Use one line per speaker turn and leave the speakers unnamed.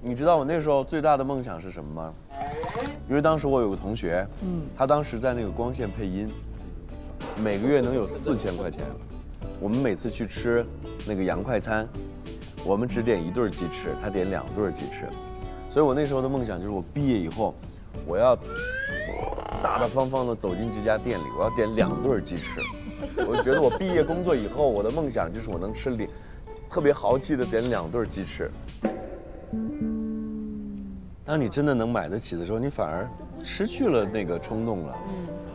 你知道我那时候最大的梦想是什么吗？因为当时我有个同学，他当时在那个光线配音，每个月能有4000块钱。我们每次去吃那个洋快餐，我们只点1对鸡翅，他点2对鸡翅。所以我那时候的梦想就是我毕业以后，我要大大方方的走进这家店里，我要点2对鸡翅。我觉得我毕业工作以后，我的梦想就是我能吃特别豪气的点2对鸡翅。当你真的能买得起的时候，你反而失去了那个冲动了。